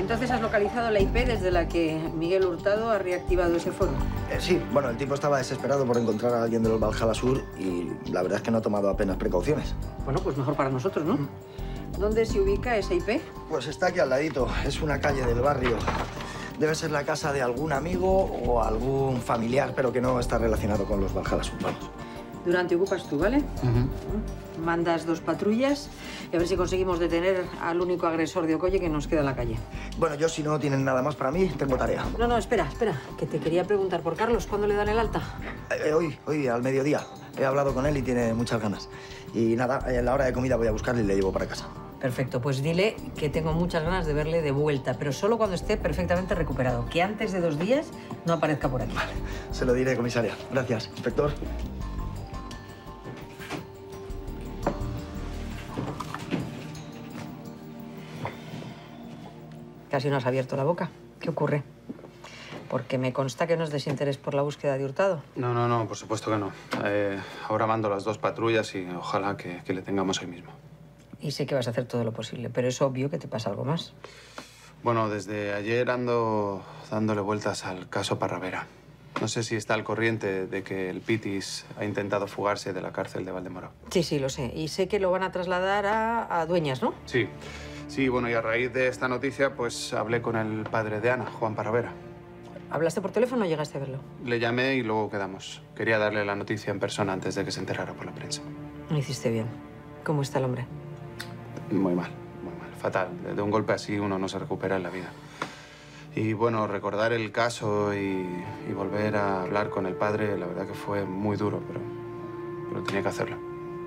entonces has localizado la IP desde la que Miguel Hurtado ha reactivado ese foro. Sí, bueno, el tipo estaba desesperado por encontrar a alguien de los Valhalla Sur y la verdad es que no ha tomado apenas precauciones. Bueno, pues mejor para nosotros, ¿no? ¿Dónde se ubica esa IP? Pues está aquí al ladito, es una calle del barrio. Debe ser la casa de algún amigo o algún familiar, pero que no está relacionado con los Valhalla Sur, vamos. Durante ocupas tú, ¿vale? Mandas 2 patrullas y a ver si conseguimos detener al único agresor de Okoye que nos queda en la calle. Bueno, yo si no tienen nada más para mí, tengo tarea. No, espera, que te quería preguntar por Carlos. ¿Cuándo le dan el alta? Hoy, al mediodía. He hablado con él y tiene muchas ganas. Y nada, en la hora de comida voy a buscarle y le llevo para casa. Perfecto, pues dile que tengo muchas ganas de verle de vuelta, pero solo cuando esté perfectamente recuperado. Que antes de 2 días no aparezca por aquí. Vale, se lo diré, comisaria. Gracias, inspector. Casi no has abierto la boca. ¿Qué ocurre? Porque me consta que no es desinterés por la búsqueda de Hurtado. No, por supuesto que no. Ahora mando las 2 patrullas y ojalá que le tengamos hoy mismo. Y sé que vas a hacer todo lo posible, pero es obvio que te pasa algo más. Bueno, desde ayer ando dándole vueltas al caso Parravera. No sé si está al corriente de que el Pitis ha intentado fugarse de la cárcel de Valdemoro. Sí, lo sé. Y sé que lo van a trasladar a Dueñas, ¿no? Sí, bueno, y a raíz de esta noticia, pues hablé con el padre de Ana, Juan Parravera. ¿Hablaste por teléfono o llegaste a verlo? Le llamé y luego quedamos. Quería darle la noticia en persona antes de que se enterara por la prensa. Lo hiciste bien. ¿Cómo está el hombre? Muy mal, fatal. De un golpe así uno no se recupera en la vida. Y bueno, recordar el caso y volver a hablar con el padre, la verdad que fue muy duro, pero tenía que hacerlo.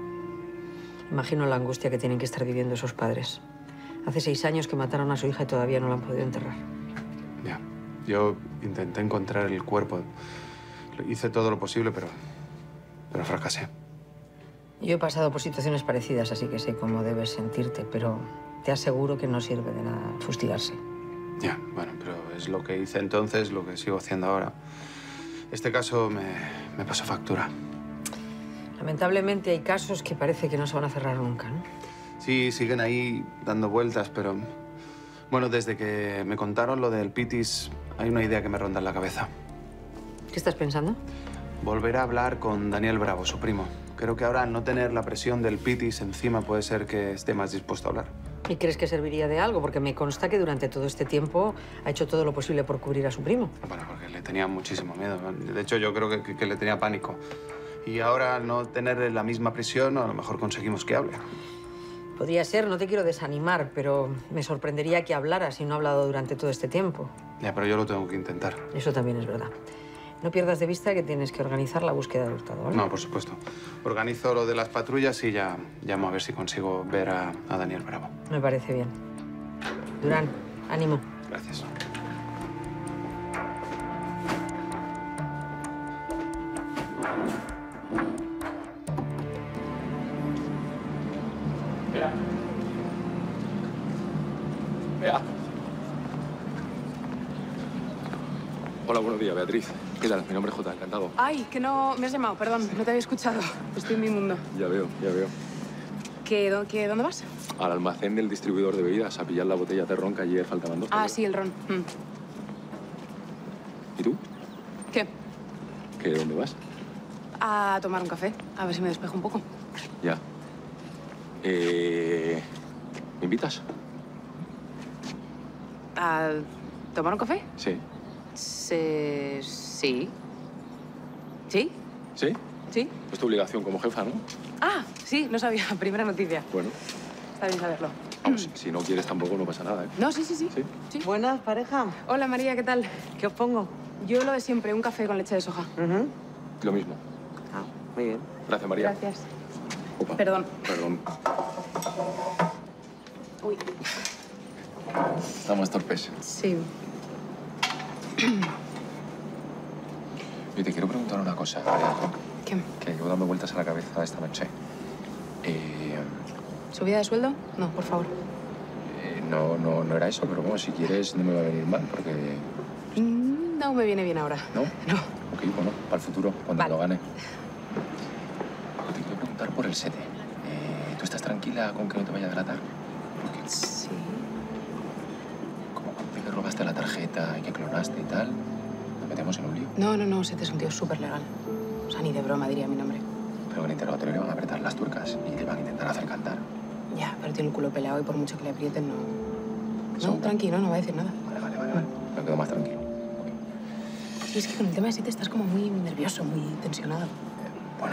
Imagino la angustia que tienen que estar viviendo esos padres. Hace 6 años que mataron a su hija y todavía no la han podido enterrar. Ya. Yo intenté encontrar el cuerpo. Hice todo lo posible, pero fracasé. Yo he pasado por situaciones parecidas, así que sé cómo debes sentirte, pero te aseguro que no sirve de nada fustigarse. Ya, bueno, pero es lo que hice entonces, lo que sigo haciendo ahora. Este caso me pasó factura. Lamentablemente hay casos que parece que no se van a cerrar nunca, ¿no? Sí, siguen ahí dando vueltas, pero... Bueno, desde que me contaron lo del Pitis, hay una idea que me ronda en la cabeza. ¿Qué estás pensando? Volver a hablar con Daniel Bravo, su primo. Creo que ahora al no tener la presión del Pitis encima puede ser que esté más dispuesto a hablar. ¿Y crees que serviría de algo? Porque me consta que durante todo este tiempo ha hecho todo lo posible por cubrir a su primo. Bueno, porque le tenía muchísimo miedo. De hecho, yo creo que le tenía pánico. Y ahora, al no tener la misma presión, a lo mejor conseguimos que hable. Podría ser, no te quiero desanimar, pero me sorprendería que hablara si no ha hablado durante todo este tiempo. Ya, pero yo lo tengo que intentar. Eso también es verdad. No pierdas de vista que tienes que organizar la búsqueda de Hurtado, ¿vale? No, por supuesto. Organizo lo de las patrullas y ya llamo a ver si consigo ver a Daniel Bravo. Me parece bien. Durán, ánimo. Gracias. Vea. Hola, buenos días, Beatriz. ¿Qué tal? Mi nombre es Jota, encantado. Ay, que no me has llamado, perdón, no te había escuchado. Estoy en mi mundo. Ya veo, ya veo. ¿Dónde vas? Al almacén del distribuidor de bebidas, a pillar la botella de ron que ayer faltaban 2. Ah, sí, el ron. ¿Y tú? ¿Qué? ¿Qué, dónde vas? A tomar un café, a ver si me despejo un poco. Ya. ¿Me invitas? ¿A tomar un café? Sí. Sí. ¿Sí? ¿Sí? ¿Sí? Es tu obligación como jefa, ¿no? Ah, sí, no sabía. Primera noticia. Bueno. Está bien saberlo. Vamos, si no quieres tampoco no pasa nada, ¿eh? No, sí. ¿Sí? Buenas, pareja. Hola, María, ¿qué tal? ¿Qué os pongo? Yo lo de siempre, un café con leche de soja. Lo mismo. Ah, muy bien. Gracias, María. Gracias. Opa. Perdón. Uy. Estamos torpes. Sí. Oye, te quiero preguntar una cosa, María. ¿Qué? Que llevo dando vueltas a la cabeza esta noche. ¿Subida de sueldo? No, por favor. No era eso, pero bueno, si quieres no me va a venir mal, porque... No me viene bien ahora. ¿No? No. Ok, bueno, para el futuro, cuando Vale. lo gane. Te quiero preguntar por el sete. ¿Tú estás tranquila con que no te vaya a tratar? Porque... Sí. ¿Cómo? de que robaste la tarjeta y que clonaste y tal, nos metemos en un lío. No, Seth es un tío súper legal. O sea, ni de broma diría mi nombre. Pero en el interrogatorio le van a apretar las tuercas y le van a intentar hacer cantar. Ya, pero tiene el culo pelado y por mucho que le aprieten, no... ¿Seguro? No, tranquilo, no va a decir nada. Vale. Me quedo más tranquilo. Sí, es que con el tema de Seth estás como muy nervioso, muy tensionado. Bueno,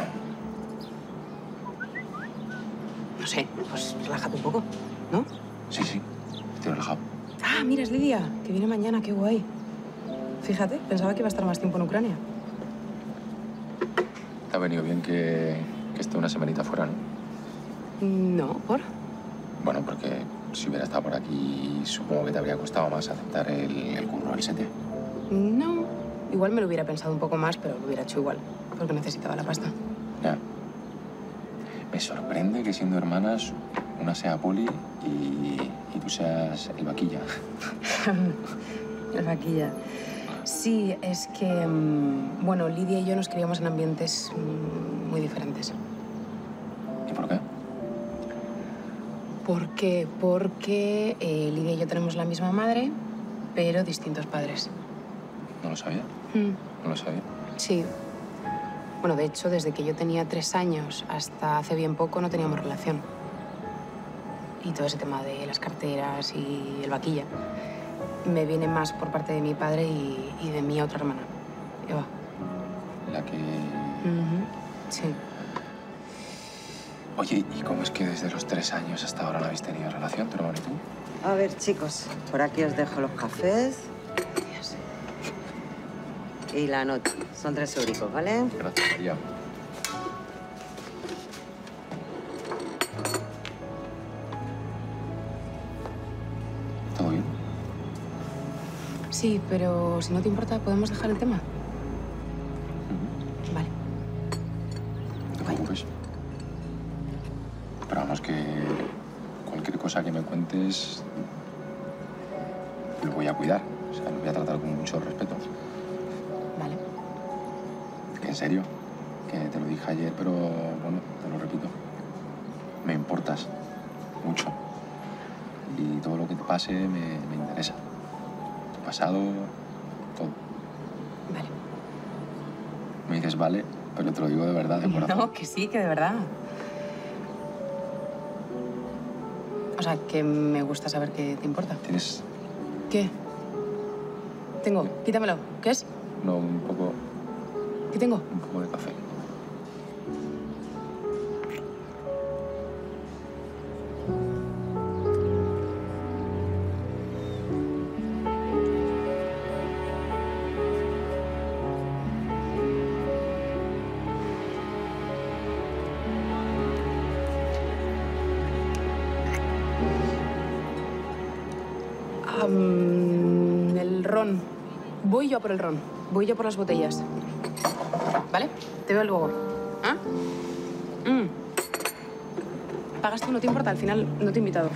No sé, pues relájate un poco, ¿no? sí, estoy relajado. Ah, mira, es Lidia, que viene mañana, qué guay. Fíjate, pensaba que iba a estar más tiempo en Ucrania. Te ha venido bien que esté una semanita fuera, ¿no? No, ¿por? Bueno, porque si hubiera estado por aquí, supongo que te habría costado más aceptar el curro del sete. No, igual me lo hubiera pensado un poco más, pero lo hubiera hecho igual, porque necesitaba la pasta. Ya. Me sorprende que siendo hermanas, una sea poli y tú seas el vaquilla. El vaquilla. Sí, es que, bueno, Lidia y yo nos criamos en ambientes muy diferentes. ¿Y por qué? ¿Por qué? Porque Lidia y yo tenemos la misma madre, pero distintos padres. No lo sabía. No lo sabía. Sí. Bueno, de hecho, desde que yo tenía 3 años hasta hace bien poco no teníamos relación. Y todo ese tema de las carteras y el vaquilla me viene más por parte de mi padre y de mi otra hermana, Eva. La que... Sí. Oye, ¿y cómo es que desde los 3 años hasta ahora no habéis tenido relación, tu hermano y tú? A ver, chicos, por aquí os dejo los cafés. Gracias. Y la nota. Son 3 euricos, ¿vale? Gracias, María. ¿Todo bien? Sí, pero si no te importa, ¿podemos dejar el tema? Vale. No te preocupes. Pero vamos, que cualquier cosa que me cuentes lo voy a cuidar. O sea, lo voy a tratar con mucho respeto. Vale. Que en serio, que te lo dije ayer, pero bueno, te lo repito. Me importas mucho. Y todo lo que te pase me interesa. Tu pasado, todo. Vale. Me dices vale, pero te lo digo de verdad, de corazón. No, que sí, que de verdad. O sea, que me gusta saber que te importa. ¿Tienes ¿Qué? Tengo. Quítamelo. ¿Qué es? no, un poco ¿Qué tengo? de café? El ron. Voy yo a por el ron. Voy yo por las botellas. ¿Vale? Te veo luego. ¿Ah? Pagas tú, no te importa. Al final no te he invitado.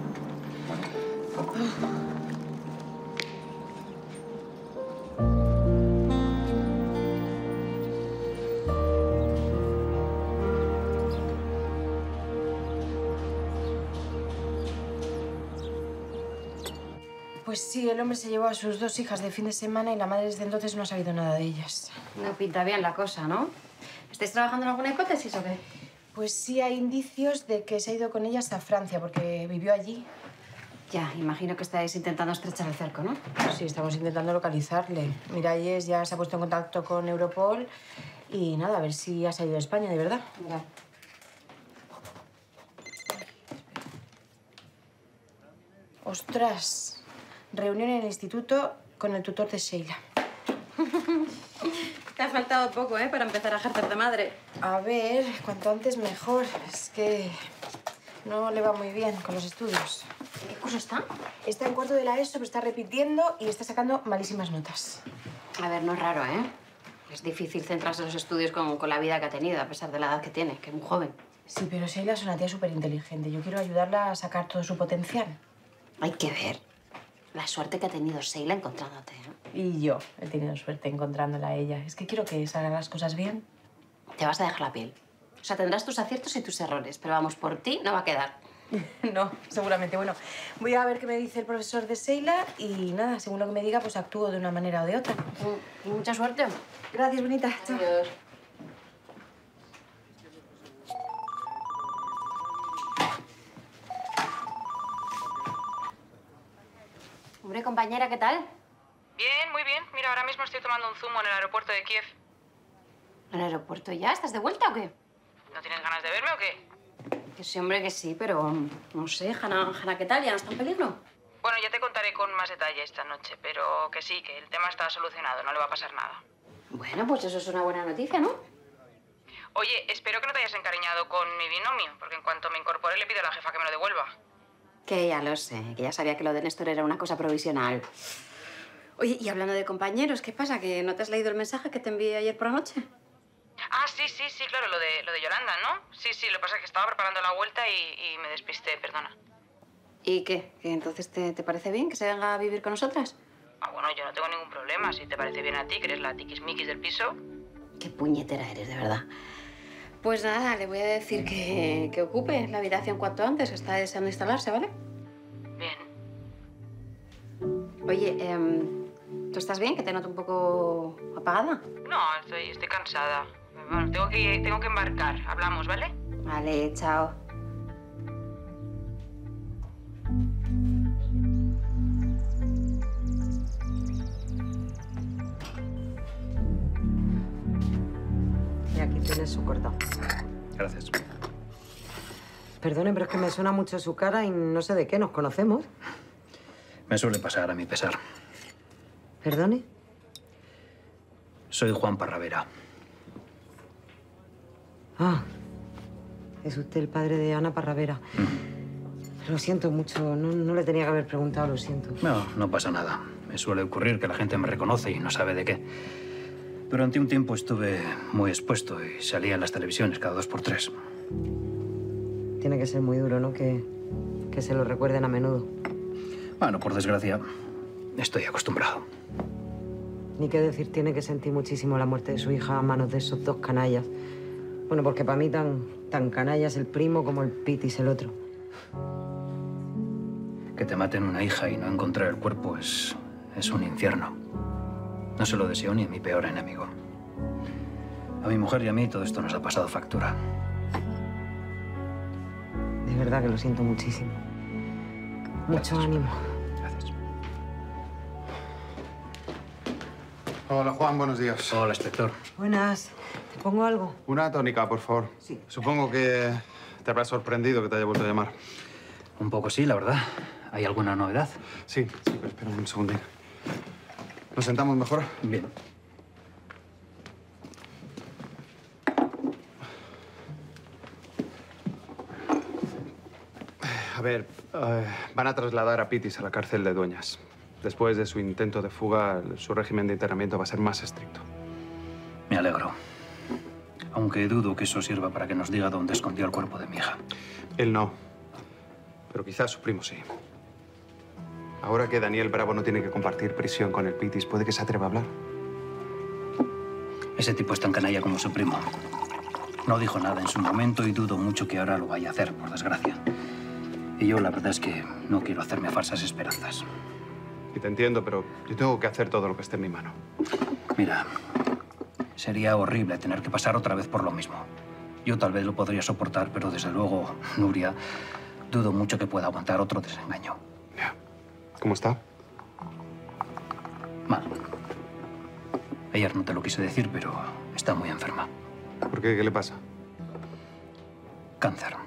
Pues sí, el hombre se llevó a sus 2 hijas de fin de semana y la madre desde entonces no ha sabido nada de ellas. No pinta bien la cosa, ¿no? ¿Estáis trabajando en alguna hipótesis o qué? Pues sí hay indicios de que se ha ido con ellas a Francia porque vivió allí. Ya, imagino que estáis intentando estrechar el cerco, ¿no? Sí, estamos intentando localizarle. Miralles ya se ha puesto en contacto con Europol y nada, a ver si ha salido de España, de verdad. Mira. Ostras, reunión en el instituto con el tutor de Sheila. Te ha faltado poco, ¿eh? Para empezar a ejercer de madre. A ver, cuanto antes mejor. Es que no le va muy bien con los estudios. ¿En qué curso está? Está en cuarto de la ESO, pero está repitiendo y está sacando malísimas notas. A ver, no es raro, ¿eh? Es difícil centrarse en los estudios con la vida que ha tenido, a pesar de la edad que tiene, que es muy joven. Sí, pero Sheila es una tía súper inteligente. Yo quiero ayudarla a sacar todo su potencial. Hay que ver la suerte que ha tenido Sheila encontrándote, ¿eh? Y yo he tenido suerte encontrándola a ella. Es que quiero que salgan las cosas bien. Te vas a dejar la piel. O sea, tendrás tus aciertos y tus errores, pero vamos, por ti no va a quedar. No, seguramente. Bueno, voy a ver qué me dice el profesor de Seila y nada, según lo que me diga, pues actúo de una manera o de otra. Mucha suerte. Gracias, bonita. Chao. Adiós. Hombre, compañera, ¿qué tal? Bien, muy bien. Mira, ahora mismo estoy tomando un zumo en el aeropuerto de Kiev. ¿Al aeropuerto ya? ¿Estás de vuelta o qué? ¿No tienes ganas de verme o qué? Que sí, hombre, que sí, pero no sé, Hanna, ¿qué tal? ¿Ya no está en peligro? Bueno, ya te contaré con más detalle esta noche, pero que sí, que el tema está solucionado, no le va a pasar nada. Bueno, pues eso es una buena noticia, ¿no? Oye, espero que no te hayas encariñado con mi binomio, porque en cuanto me incorpore le pido a la jefa que me lo devuelva. Que ya lo sé, que ya sabía que lo de Néstor era una cosa provisional. Oye, y hablando de compañeros, ¿qué pasa? ¿Que no te has leído el mensaje que te envié ayer por la noche? Ah, sí, claro, lo de Yolanda, ¿no? Sí, lo que pasa es que estaba preparando la vuelta y me despisté, perdona. ¿Y qué? ¿Que entonces te parece bien que se venga a vivir con nosotras? Ah, bueno, yo no tengo ningún problema. Si te parece bien a ti, que eres la tiquismiquis del piso. Qué puñetera eres, de verdad. Pues nada, le voy a decir que ocupe la habitación cuanto antes, que está deseando instalarse, ¿vale? Bien. Oye, ¿tú estás bien? Que te noto un poco apagada. No, estoy cansada. Bueno, tengo que embarcar. Hablamos, ¿vale? Vale, chao. Y aquí tienes su corta. Gracias. Perdone, pero es que me suena mucho su cara y no sé de qué. ¿Nos conocemos? Me suele pasar a mi pesar. ¿Perdone? Soy Juan Parravera. Ah, es usted el padre de Ana Parravera. Lo siento mucho, no le tenía que haber preguntado, lo siento. No pasa nada. Me suele ocurrir que la gente me reconoce y no sabe de qué. Durante un tiempo estuve muy expuesto y salía en las televisiones cada 2 por 3. Tiene que ser muy duro, ¿no? Que se lo recuerden a menudo. Bueno, por desgracia, estoy acostumbrado. Ni qué decir, tiene que sentir muchísimo la muerte de su hija a manos de esos dos canallas. Bueno, porque para mí tan canalla es el primo como el Pitis el otro. Que te maten una hija y no encontrar el cuerpo es un infierno. No se lo deseo ni a mi peor enemigo. A mi mujer y a mí todo esto nos ha pasado factura. De verdad que lo siento muchísimo. Mucho ánimo. Gracias. Hola, Juan, buenos días. Hola, inspector. Buenas. ¿Te pongo algo? Una tónica, por favor. Sí. Supongo que te habrá sorprendido que te haya vuelto a llamar. Un poco sí, la verdad. ¿Hay alguna novedad? Sí, pero espera un segundín. ¿Nos sentamos mejor? Bien. A ver, van a trasladar a Pitis a la cárcel de Dueñas. Después de su intento de fuga, su régimen de internamiento va a ser más estricto. Me alegro. Aunque dudo que eso sirva para que nos diga dónde escondió el cuerpo de mi hija. Él no, pero quizás su primo sí. Ahora que Daniel Bravo no tiene que compartir prisión con el Pitis, ¿puede que se atreva a hablar? Ese tipo es tan canalla como su primo. No dijo nada en su momento y dudo mucho que ahora lo vaya a hacer, por desgracia. Y yo la verdad es que no quiero hacerme falsas esperanzas. Y te entiendo, pero yo tengo que hacer todo lo que esté en mi mano. Mira, sería horrible tener que pasar otra vez por lo mismo. Yo tal vez lo podría soportar, pero desde luego, Nuria, dudo mucho que pueda aguantar otro desengaño. Ya. ¿Cómo está? Mal. Ayer no te lo quise decir, pero está muy enferma. ¿Por qué? ¿Qué le pasa? Cáncer.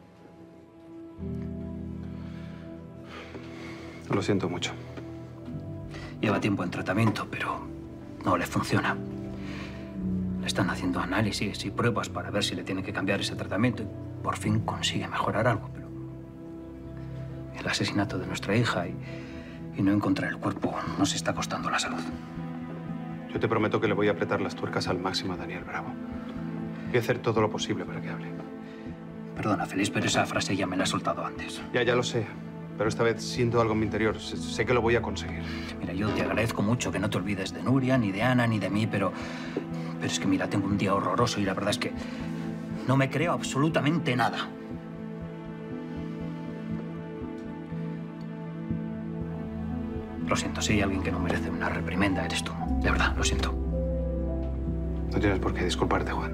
Lo siento mucho. Lleva tiempo en tratamiento, pero no le funciona. Le están haciendo análisis y pruebas para ver si le tiene que cambiar ese tratamiento y por fin consigue mejorar algo, pero el asesinato de nuestra hija y no encontrar el cuerpo nos está costando la salud. Yo te prometo que le voy a apretar las tuercas al máximo a Daniel Bravo. Voy a hacer todo lo posible para que hable. Perdona, Félix, pero esa frase ya me la he soltado antes. Ya lo sé. Pero esta vez siento algo en mi interior. Sé que lo voy a conseguir. Mira, yo te agradezco mucho que no te olvides de Nuria, ni de Ana, ni de mí, pero es que, mira, tengo un día horroroso y la verdad es que no me creo absolutamente nada. Lo siento, si hay alguien que no merece una reprimenda, eres tú. De verdad, lo siento. No tienes por qué disculparte, Juan.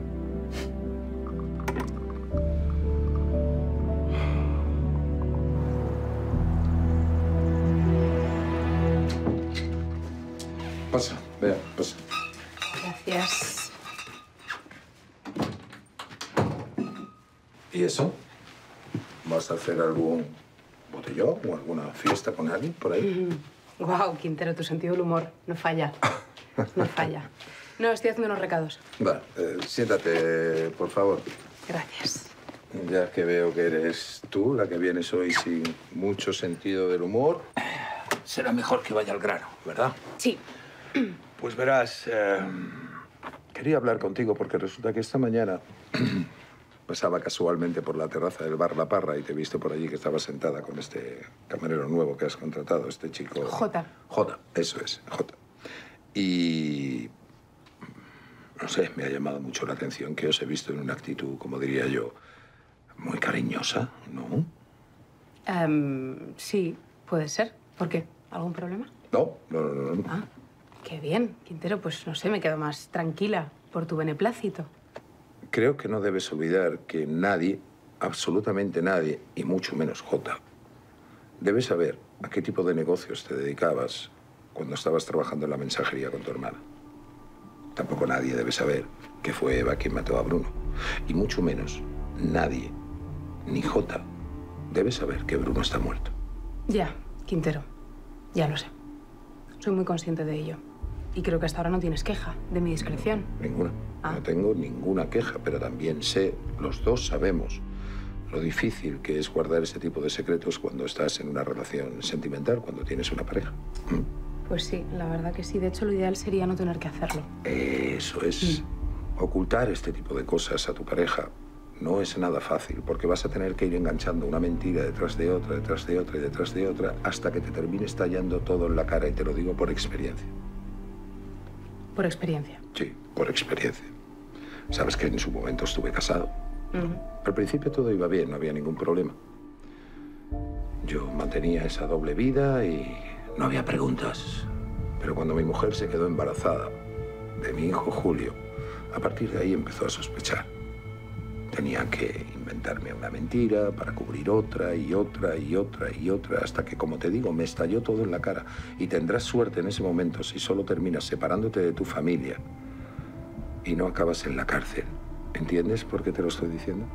Pasa, vea, pasa. Gracias. ¿Y eso? ¿Vas a hacer algún botellón o alguna fiesta con alguien por ahí? Guau, Quintero, tu sentido del humor no falla. No falla. No, estoy haciendo unos recados. Va, siéntate, por favor. Gracias. Ya que veo que eres tú la que vienes hoy sin mucho sentido del humor, será mejor que vaya al grano, ¿verdad? Sí. Pues verás, quería hablar contigo porque resulta que esta mañana pasaba casualmente por la terraza del bar La Parra y te he visto por allí que estabas sentada con este camarero nuevo que has contratado, este chico... Jota. Jota, eso es, Jota. Y... no sé, me ha llamado mucho la atención que os he visto en una actitud, como diría yo, muy cariñosa, ¿no? Sí, puede ser. ¿Por qué? ¿Algún problema? No. Ah, qué bien, Quintero. Pues no sé, me quedo más tranquila por tu beneplácito. Creo que no debes olvidar que nadie, absolutamente nadie, y mucho menos Jota, debe saber a qué tipo de negocios te dedicabas cuando estabas trabajando en la mensajería con tu hermana. Tampoco nadie debe saber que fue Eva quien mató a Bruno. Y mucho menos nadie, ni Jota, debe saber que Bruno está muerto. Ya, Quintero. Ya lo sé. Soy muy consciente de ello. Y creo que hasta ahora no tienes queja de mi discreción. Ninguna. Ah. No tengo ninguna queja, pero también sé, los dos sabemos, lo difícil que es guardar ese tipo de secretos cuando estás en una relación sentimental, cuando tienes una pareja. Pues sí, la verdad que sí. De hecho, lo ideal sería no tener que hacerlo. Eso es. Ocultar este tipo de cosas a tu pareja no es nada fácil, porque vas a tener que ir enganchando una mentira detrás de otra, detrás de otra y detrás de otra, hasta que te termine estallando todo en la cara, y te lo digo por experiencia. ¿Por experiencia? Sí, por experiencia. Sabes que en su momento estuve casado. Al principio todo iba bien, no había ningún problema. Yo mantenía esa doble vida y no había preguntas. Pero cuando mi mujer se quedó embarazada de mi hijo Julio, a partir de ahí empezó a sospechar. Tenía que inventarme una mentira para cubrir otra y otra y otra y otra, hasta que, como te digo, me estalló todo en la cara. Y tendrás suerte en ese momento si solo terminas separándote de tu familia y no acabas en la cárcel. ¿Entiendes por qué te lo estoy diciendo?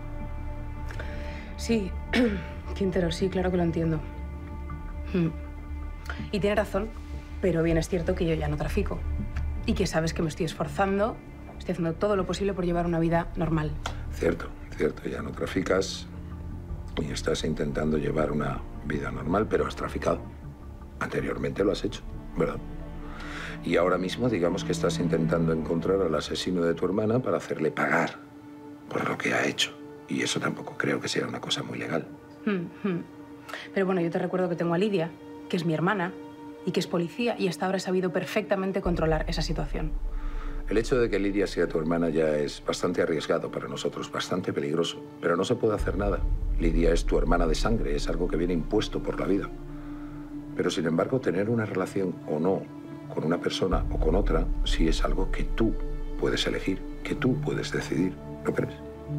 Sí, Quintero, sí, claro que lo entiendo. Y tiene razón, pero bien es cierto que yo ya no trafico. Y que sabes que me estoy esforzando, estoy haciendo todo lo posible por llevar una vida normal. Cierto, ya no traficas y estás intentando llevar una vida normal, pero has traficado. Anteriormente lo has hecho, ¿verdad? Y ahora mismo digamos que estás intentando encontrar al asesino de tu hermana para hacerle pagar por lo que ha hecho. Y eso tampoco creo que sea una cosa muy legal. Pero bueno, yo te recuerdo que tengo a Lidia, que es mi hermana, y que es policía, y hasta ahora he sabido perfectamente controlar esa situación. El hecho de que Lidia sea tu hermana ya es bastante arriesgado para nosotros, bastante peligroso. Pero no se puede hacer nada. Lidia es tu hermana de sangre, es algo que viene impuesto por la vida. Pero, sin embargo, tener una relación o no con una persona o con otra sí es algo que tú puedes elegir, que tú puedes decidir. ¿Lo crees?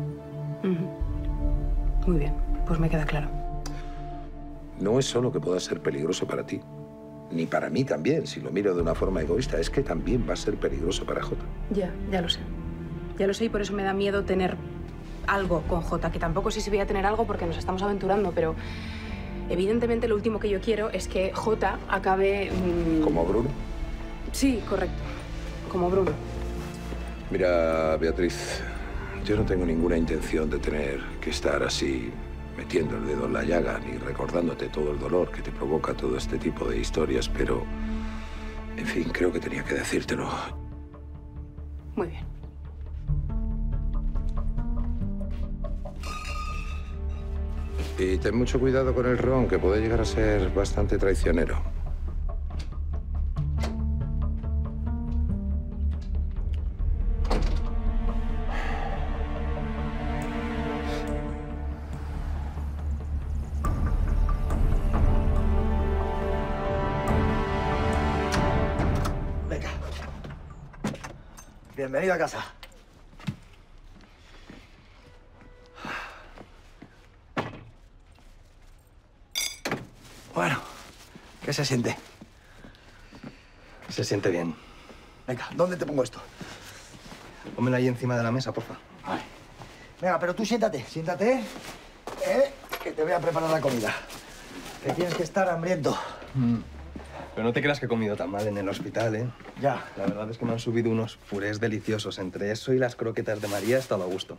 Muy bien, pues me queda claro. No es solo que pueda ser peligroso para ti, ni para mí también, si lo miro de una forma egoísta, es que también va a ser peligroso para Jota. Ya lo sé. Ya lo sé y por eso me da miedo tener algo con Jota, que tampoco sé si voy a tener algo porque nos estamos aventurando, pero evidentemente lo último que yo quiero es que Jota acabe... ¿Como Bruno? Sí, correcto. Como Bruno. Mira, Beatriz, yo no tengo ninguna intención de tener que estar así metiendo el dedo en la llaga ni recordándote todo el dolor que te provoca todo este tipo de historias, pero, en fin, creo que tenía que decírtelo. Muy bien. Y ten mucho cuidado con el ron, que puede llegar a ser bastante traicionero. bienvenido a casa. Bueno, ¿qué se siente? Se siente bien. Venga, ¿dónde te pongo esto? Pónmelo ahí encima de la mesa, porfa. Vale. Venga, pero tú siéntate, que te voy a preparar la comida. Que tienes que estar hambriento. Pero no te creas que he comido tan mal en el hospital, ¿eh? Ya. La verdad es que me han subido unos purés deliciosos. Entre eso y las croquetas de María he estado a gusto.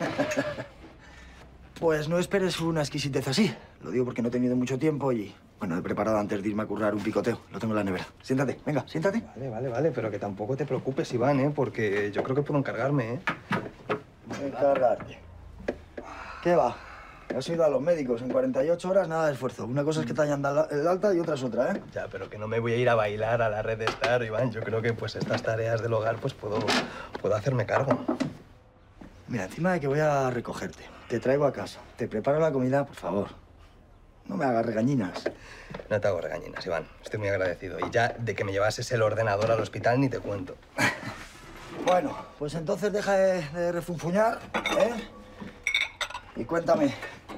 Pues no esperes una exquisitez así. Lo digo porque no he tenido mucho tiempo y, bueno, he preparado antes de irme a currar un picoteo. Lo tengo en la nevera. Siéntate, venga, siéntate. Vale, pero que tampoco te preocupes, Iván, ¿eh? Porque yo creo que puedo encargarme, ¿eh? Encargarte. ¿Qué va? Has ido a los médicos. En 48 horas, nada de esfuerzo. Una cosa es que te hayan dado el alta y otra es otra, ¿eh? Ya, pero que no me voy a ir a bailar a la Red Star, Iván. Yo creo que, pues, estas tareas del hogar, pues, puedo hacerme cargo. Mira, encima de que voy a recogerte, te traigo a casa, te preparo la comida, por favor. No me hagas regañinas. No te hago regañinas, Iván. Estoy muy agradecido. Y ya de que me llevases el ordenador al hospital ni te cuento. Bueno, pues entonces deja de refunfuñar, ¿eh? Y cuéntame,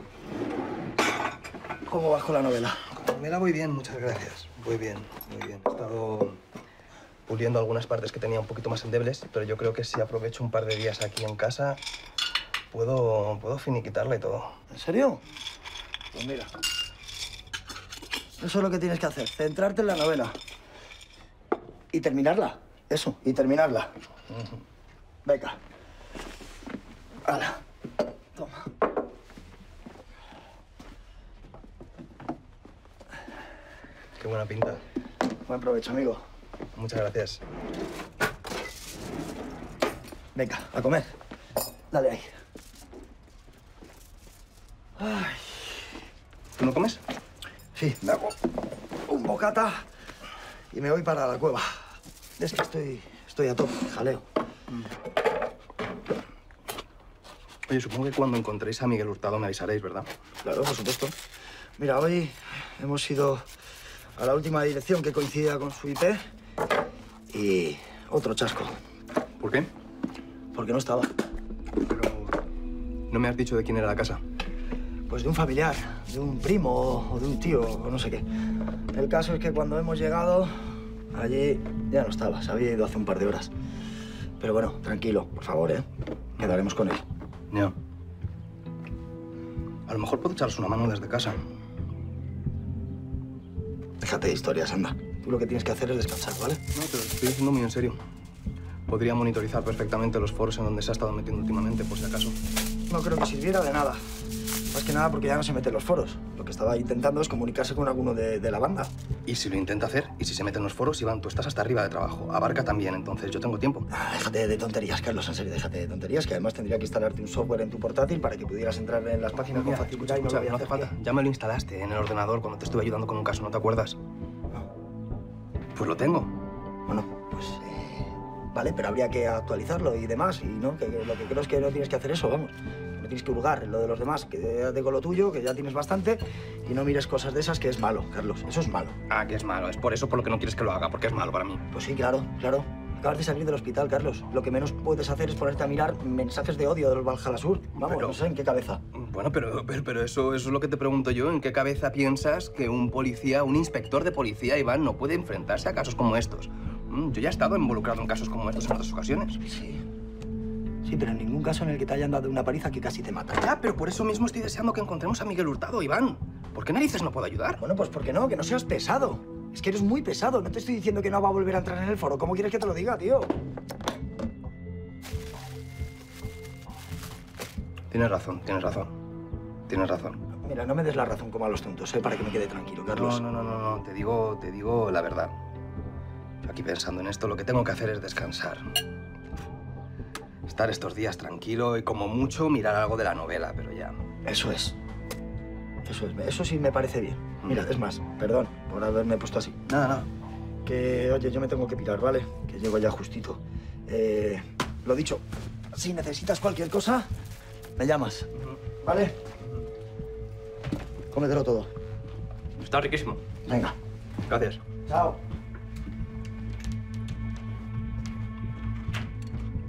¿cómo vas con la novela? Con la novela voy bien, muchas gracias. Voy bien, muy bien. He estado puliendo algunas partes que tenía un poquito más endebles, pero yo creo que si aprovecho un par de días aquí en casa, puedo finiquitarla y todo. ¿En serio? Pues mira, eso es lo que tienes que hacer, centrarte en la novela. Y terminarla, eso, y terminarla. Venga. Hala, toma. Qué buena pinta. Buen provecho, amigo. Muchas gracias. Venga, a comer. Dale ahí. Ay. ¿Tú no comes? Sí, me hago un bocata y me voy para la cueva. Es que estoy a tope, jaleo. Oye, supongo que cuando encontréis a Miguel Hurtado me avisaréis, ¿verdad? Claro, por supuesto. Mira, hoy hemos ido a la última dirección que coincidía con su IP y otro chasco. ¿Por qué? Porque no estaba. Pero no me has dicho de quién era la casa. Pues de un familiar, de un primo o de un tío o no sé qué. El caso es que cuando hemos llegado, allí ya no estaba. Se había ido hace un par de horas. Pero bueno, tranquilo, por favor, ¿eh? Quedaremos con él. Ya. A lo mejor puedo echaros una mano desde casa. Déjate de historias, anda. Tú lo que tienes que hacer es descansar, ¿vale? No, te lo estoy diciendo muy en serio. Podría monitorizar perfectamente los foros en donde se ha estado metiendo últimamente, por si acaso. No creo que sirviera de nada. Más que nada porque ya no se mete en los foros. Lo que estaba intentando es comunicarse con alguno de la banda. ¿Y si lo intenta hacer? ¿Y si se mete en los foros? Iván, tú estás hasta arriba de trabajo. Abarca también, entonces yo tengo tiempo. Déjate de tonterías, Carlos, en serio, déjate de tonterías, que además tendría que instalarte un software en tu portátil para que pudieras entrar en las páginas con facilidad y no lo voy a no hace falta. Ya me lo instalaste en el ordenador cuando te estuve ayudando con un caso, ¿no te acuerdas? No. Pues lo tengo. Bueno, pues... vale, pero habría que actualizarlo y demás, y no, que lo que creo es que no tienes que hacer eso, vamos. No tienes que hurgar en lo de los demás, que quédate con lo tuyo, que ya tienes bastante, y no mires cosas de esas, que es malo, Carlos, eso es malo. Ah, que es malo. Es por eso por lo que no quieres que lo haga, porque es malo para mí. Pues sí, claro, claro. Acabas de salir del hospital, Carlos. Lo que menos puedes hacer es ponerte a mirar mensajes de odio de los Valhalla Sur. Vamos, Pero... no sé en qué cabeza. Bueno, pero eso es lo que te pregunto yo. ¿En qué cabeza piensas que un policía, un inspector de policía, Iván, no puede enfrentarse a casos como estos? Yo ya he estado involucrado en casos como estos en otras ocasiones. Sí. Sí, pero en ningún caso en el que te hayan dado una paliza que casi te mata. Ya, pero por eso mismo estoy deseando que encontremos a Miguel Hurtado, Iván. ¿Por qué narices no puedo ayudar? Bueno, pues ¿por qué no? Que no seas pesado. Es que eres muy pesado. No te estoy diciendo que no va a volver a entrar en el foro. ¿Cómo quieres que te lo diga, tío? Tienes razón, tienes razón. Tienes razón. Mira, no me des la razón como a los tontos, para que me quede tranquilo, Carlos. No. Te digo la verdad. Yo aquí pensando en esto, lo que tengo que hacer es descansar. Estar estos días tranquilo y como mucho mirar algo de la novela, pero ya. Eso es. Eso sí me parece bien. Mira, es más, perdón por haberme puesto así. Nada. Que, oye, yo me tengo que pirar, ¿vale? Que llego ya justito. Lo dicho, si necesitas cualquier cosa, me llamas, ¿vale? Cómetelo todo. Está riquísimo. Venga. Gracias. Chao.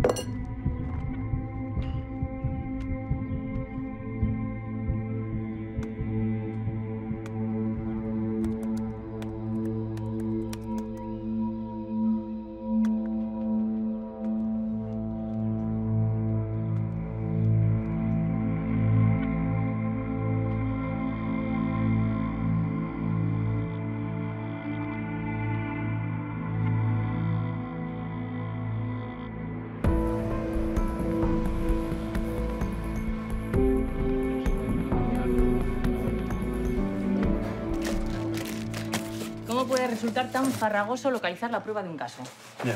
¿Cómo puede resultar tan farragoso localizar la prueba de un caso? Ya.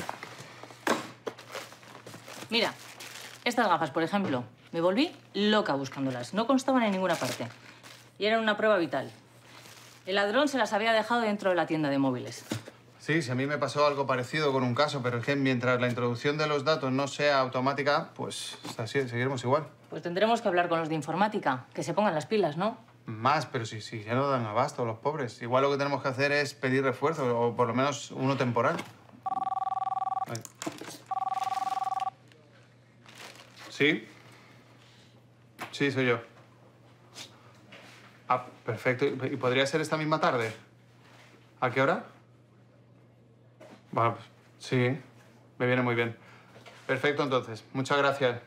Mira, estas gafas, por ejemplo, me volví loca buscándolas. No constaban en ninguna parte. Y eran una prueba vital. El ladrón se las había dejado dentro de la tienda de móviles. Sí, a mí me pasó algo parecido con un caso, pero es que mientras la introducción de los datos no sea automática, pues así seguiremos igual. Pues tendremos que hablar con los de informática, que se pongan las pilas, ¿no? Más, pero sí, ya no dan abasto los pobres. Igual lo que tenemos que hacer es pedir refuerzo, o por lo menos uno temporal. Ay. ¿Sí? Sí, soy yo. Ah, perfecto. ¿Y podría ser esta misma tarde? ¿A qué hora? Bueno, pues, sí, me viene muy bien. Perfecto, entonces. Muchas gracias.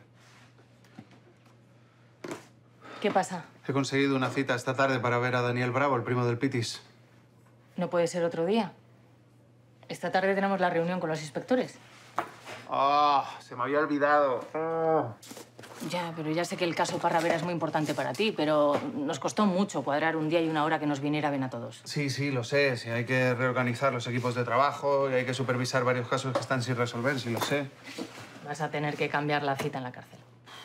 ¿Qué pasa? He conseguido una cita esta tarde para ver a Daniel Bravo, el primo del Pitis. ¿No puede ser otro día? Esta tarde tenemos la reunión con los inspectores. ¡Ah! Se me había olvidado. Oh. Ya, pero ya sé que el caso Parravera es muy importante para ti, pero nos costó mucho cuadrar un día y una hora que nos viniera bien a todos. Sí, lo sé. Sí, hay que reorganizar los equipos de trabajo y hay que supervisar varios casos que están sin resolver, sí lo sé. Vas a tener que cambiar la cita en la cárcel.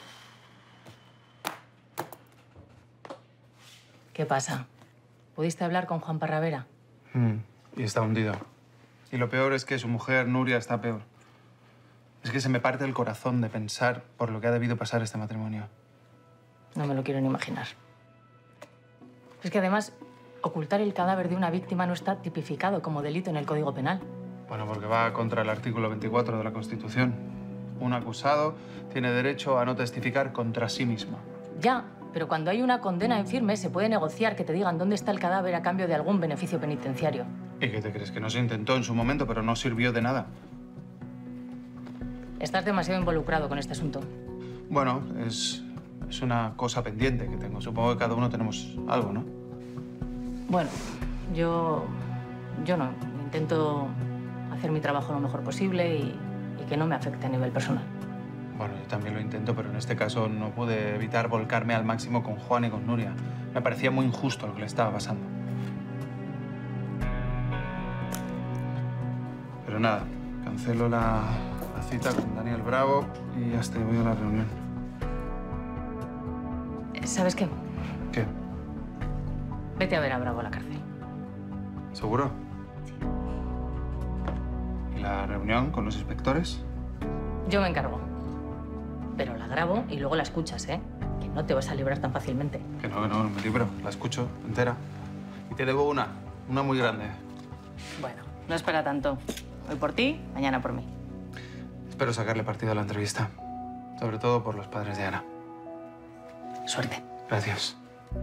¿Qué pasa? ¿Pudiste hablar con Juan Parravera? Y está hundido. Y lo peor es que su mujer, Nuria, está peor. Es que se me parte el corazón de pensar por lo que ha debido pasar este matrimonio. No me lo quiero ni imaginar. Es que además, ocultar el cadáver de una víctima no está tipificado como delito en el Código Penal. Bueno, porque va contra el artículo 24 de la Constitución. Un acusado tiene derecho a no testificar contra sí mismo. Ya, pero cuando hay una condena en firme se puede negociar que te digan dónde está el cadáver a cambio de algún beneficio penitenciario. ¿Y qué te crees? Que no se intentó en su momento, pero no sirvió de nada. Estás demasiado involucrado con este asunto. Bueno, es una cosa pendiente que tengo. Supongo que cada uno tenemos algo, ¿no? Bueno, yo no. Intento hacer mi trabajo lo mejor posible y que no me afecte a nivel personal. Bueno, yo también lo intento, pero en este caso no pude evitar volcarme al máximo con Juan y con Nuria. Me parecía muy injusto lo que le estaba pasando. Pero nada, cancelo la cita con Daniel Bravo y ya estoy, voy a la reunión. ¿Sabes qué? ¿Qué? Vete a ver a Bravo a la cárcel. ¿Seguro? Sí. ¿Y la reunión con los inspectores? Yo me encargo. Pero la grabo y luego la escuchas, ¿eh? Que no te vas a librar tan fácilmente. Que no me libro. La escucho entera. Y te debo una muy grande. Bueno, no espera tanto. Hoy por ti, mañana por mí. Espero sacarle partido a la entrevista. Sobre todo por los padres de Ana. Suerte. Gracias.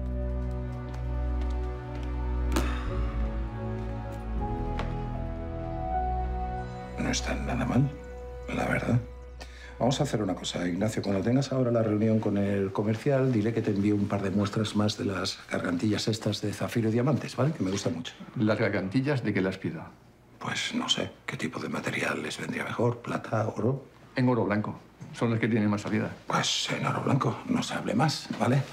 No está nada mal, la verdad. Vamos a hacer una cosa, Ignacio. Cuando tengas ahora la reunión con el comercial, dile que te envíe un par de muestras más de las gargantillas estas de zafiro y diamantes, ¿vale? Que me gustan mucho. ¿Las gargantillas de qué las pido? Pues no sé, ¿qué tipo de material les vendría mejor? ¿Plata, oro? En oro blanco. Son las que tienen más salida. Pues en oro blanco, no se hable más, ¿vale?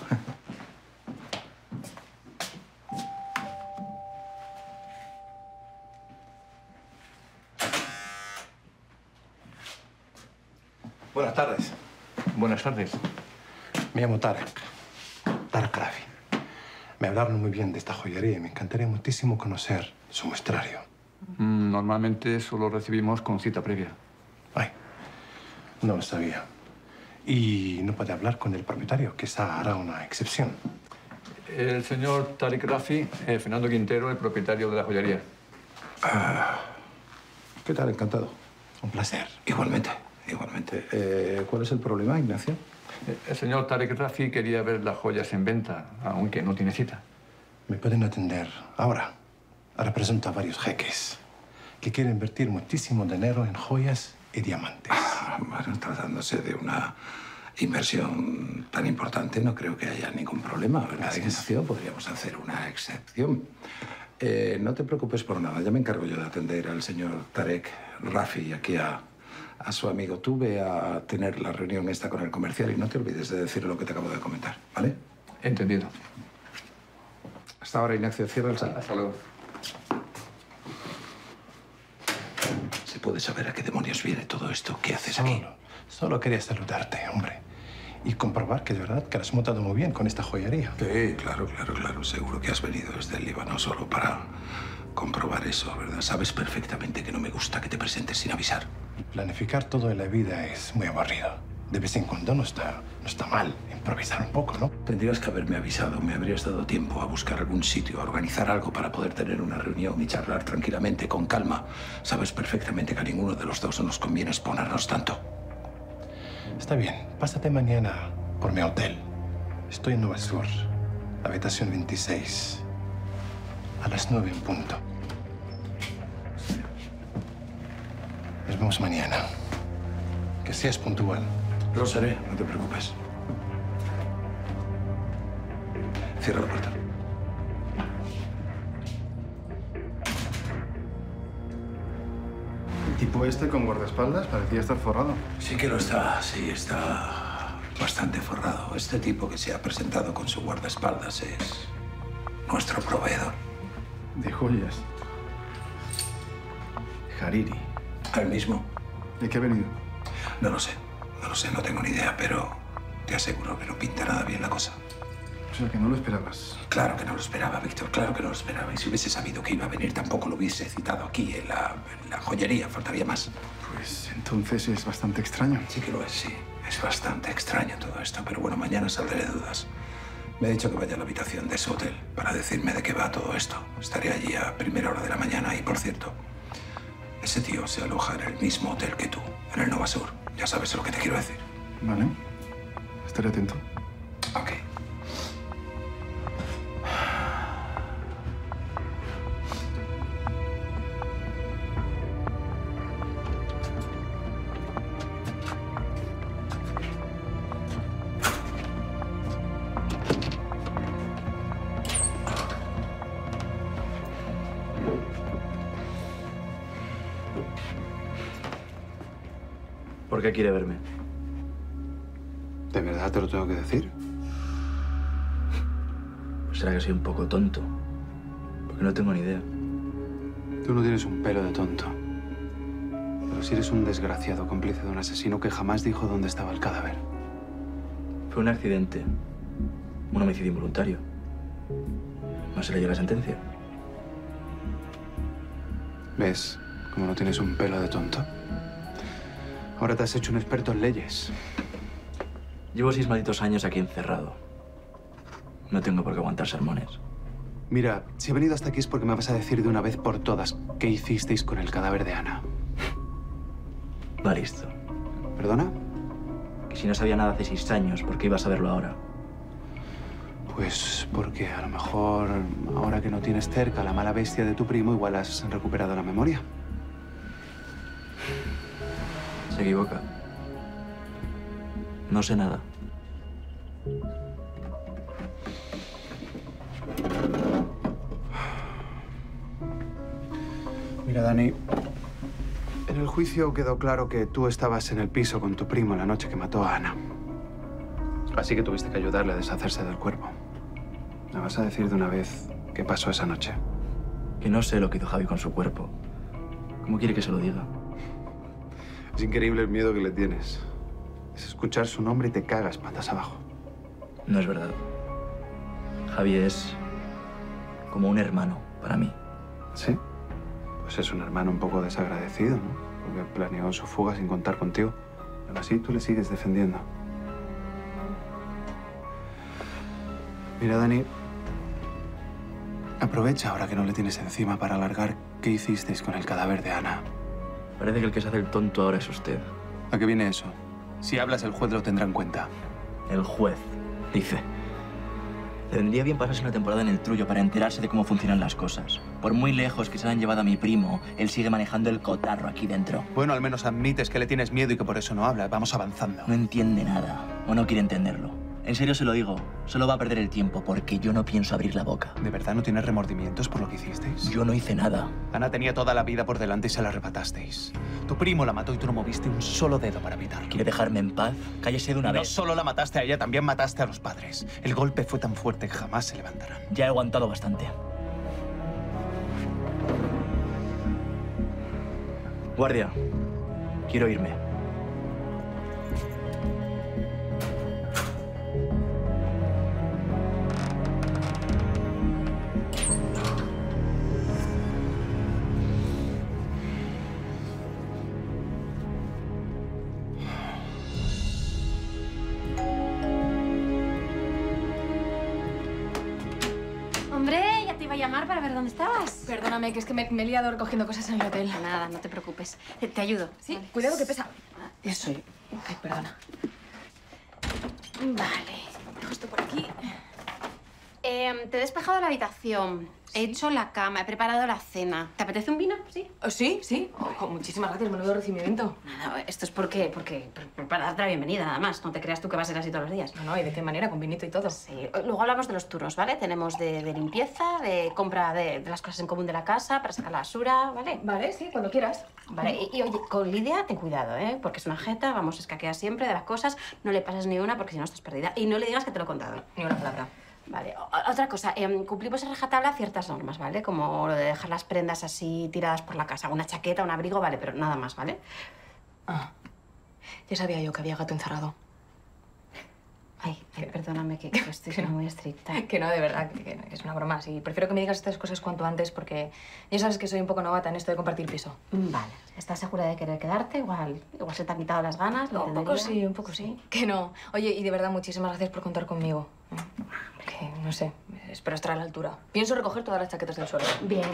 Buenas tardes. Buenas tardes. Me llamo Tarek Rafi. Me hablaron muy bien de esta joyería y me encantaría muchísimo conocer su muestrario. Normalmente solo recibimos con cita previa. Ay, no lo sabía. Y no puede hablar con el propietario, quizá hará una excepción. El señor Tarek Rafi, Fernando Quintero, el propietario de la joyería. ¿Qué tal? Encantado. Un placer. Igualmente, Igualmente. ¿Cuál es el problema, Ignacio? El señor Tarek Rafi quería ver las joyas en venta, aunque no tiene cita. Me pueden atender ahora. Represento a varios jeques que quieren invertir muchísimo dinero en joyas y diamantes. Bueno, tratándose de una inversión tan importante, no creo que haya ningún problema, ¿verdad, Ignacio? Podríamos hacer una excepción. No te preocupes por nada. Ya me encargo yo de atender al señor Tarek Rafi aquí a su amigo. Tú ve a tener la reunión esta con el comercial y no te olvides de decir lo que te acabo de comentar, ¿vale? Entendido. Hasta ahora, Ignacio. Cierra el salón. Hasta luego. ¿Se puede saber a qué demonios viene todo esto? ¿Qué haces aquí? Solo quería saludarte, hombre. Y comprobar que es verdad que lo has montado muy bien con esta joyería. Sí, claro. Seguro que has venido desde el Líbano solo para comprobar eso, ¿verdad? Sabes perfectamente que no me gusta que te presentes sin avisar. Planificar todo en la vida es muy aburrido. De vez en cuando no está mal improvisar un poco, ¿no? Tendrías que haberme avisado. Me habrías dado tiempo a buscar algún sitio, a organizar algo para poder tener una reunión y charlar tranquilamente, con calma. Sabes perfectamente que a ninguno de los dos nos conviene exponernos tanto. Está bien. Pásate mañana por mi hotel. Estoy en Nueva Sur, habitación 26. A las 9 en punto. Nos vemos mañana. Que seas puntual. Lo seré, no te preocupes. Cierra la puerta. El tipo este con guardaespaldas parecía estar forrado. Sí que lo está, sí, está bastante forrado. Este tipo que se ha presentado con su guardaespaldas es nuestro proveedor. De joyas. Hariri. ¿Al mismo? ¿De qué ha venido? No lo sé, no tengo ni idea, pero te aseguro que no pinta nada bien la cosa. O sea, que no lo esperabas. Claro que no lo esperaba, Víctor, claro que no lo esperaba. Y si hubiese sabido que iba a venir, tampoco lo hubiese citado aquí, en la joyería, faltaría más. Pues entonces es bastante extraño. Sí que lo es, sí. Es bastante extraño todo esto, pero bueno, mañana saldré de dudas. Me ha dicho que vaya a la habitación de su hotel para decirme de qué va todo esto. Estaré allí a primera hora de la mañana y, por cierto, ese tío se aloja en el mismo hotel que tú, en el Nova Sur. Ya sabes lo que te quiero decir. Vale. Estaré atento. Ok. ¿Por qué quiere verme? ¿De verdad te lo tengo que decir? Pues será que soy un poco tonto. Porque no tengo ni idea. Tú no tienes un pelo de tonto. Pero sí eres un desgraciado cómplice de un asesino que jamás dijo dónde estaba el cadáver. Fue un accidente. Un homicidio involuntario. ¿No se leyó la sentencia? ¿Ves cómo no tienes un pelo de tonto? Ahora te has hecho un experto en leyes. Llevo 6 malditos años aquí encerrado. No tengo por qué aguantar sermones. Mira, si he venido hasta aquí es porque me vas a decir de una vez por todas qué hicisteis con el cadáver de Ana. Va listo. ¿Perdona? Que si no sabía nada hace 6 años, ¿por qué iba a saberlo ahora? Pues porque a lo mejor, ahora que no tienes cerca a la mala bestia de tu primo, igual has recuperado la memoria. Se equivoca. No sé nada. Mira, Dani, en el juicio quedó claro que tú estabas en el piso con tu primo la noche que mató a Ana. Así que tuviste que ayudarle a deshacerse del cuerpo. ¿Me vas a decir de una vez qué pasó esa noche? Que no sé lo que hizo Javi con su cuerpo. ¿Cómo quiere que se lo diga? Es increíble el miedo que le tienes. Es escuchar su nombre y te cagas patas abajo. No es verdad. Javi es como un hermano para mí. ¿Sí? Pues es un hermano un poco desagradecido, ¿no? Porque planeó su fuga sin contar contigo. Pero así tú le sigues defendiendo. Mira, Dani, aprovecha ahora que no le tienes encima para alargar qué hicisteis con el cadáver de Ana. Parece que el que se hace el tonto ahora es usted. ¿A qué viene eso? Si hablas, el juez lo tendrá en cuenta. El juez, dice. Le vendría bien pasarse una temporada en el trullo para enterarse de cómo funcionan las cosas. Por muy lejos que se hayan llevado a mi primo, él sigue manejando el cotarro aquí dentro. Bueno, al menos admites que le tienes miedo y que por eso no habla. Vamos avanzando. No entiende nada, o no quiere entenderlo. En serio se lo digo, solo va a perder el tiempo porque yo no pienso abrir la boca. ¿De verdad no tienes remordimientos por lo que hicisteis? Yo no hice nada. Ana tenía toda la vida por delante y se la arrebatasteis. Tu primo la mató y tú no moviste un solo dedo para evitarlo. ¿Quiere dejarme en paz? Cállese de una vez. No solo la mataste a ella, también mataste a los padres. El golpe fue tan fuerte que jamás se levantarán. Ya he aguantado bastante. Guardia, quiero irme. Hombre, ya te iba a llamar para ver dónde estabas. Perdóname, que es que me he liado recogiendo cosas en el hotel. Nada, no te preocupes. Te ayudo. Sí, Vale. cuidado que pesa. Eso. Ay, perdona. Vale. Dejo esto por aquí. Te he despejado la habitación. He hecho la cama, he preparado la cena. ¿Te apetece un vino? ¿Sí? Sí, sí. Oh, muchísimas gracias, menudo recibimiento. Nada, esto es porque para darte la bienvenida, nada más. No te creas tú que va a ser así todos los días. No, ¿y de qué manera? Con vinito y todo. Sí. Luego hablamos de los turnos, ¿vale? Tenemos de limpieza, de compra de las cosas en común de la casa, para sacar la basura, ¿vale? Vale, sí, cuando quieras. Vale, y oye, con Lidia ten cuidado, ¿eh? Porque es una jeta, vamos, escaquea siempre de las cosas. No le pases ni una porque si no estás perdida. Y no le digas que te lo he contado. Ni una palabra. Vale, otra cosa, cumplimos a rajatabla ciertas normas, ¿vale? Como lo de dejar las prendas así tiradas por la casa. Una chaqueta, un abrigo, vale, pero nada más, ¿vale? Ah, ya sabía yo que había gato encerrado. Ay, perdóname que estoy siendo muy estricta. Que no, de verdad, que es una broma. Sí, prefiero que me digas estas cosas cuanto antes porque ya sabes que soy un poco novata en esto de compartir piso. Vale. ¿Estás segura de querer quedarte? Igual se te han quitado las ganas. No, un poco sí. Que no. Oye, y de verdad, muchísimas gracias por contar conmigo. Que, no sé, espero estar a la altura. Pienso recoger todas las chaquetas del suelo. Bien.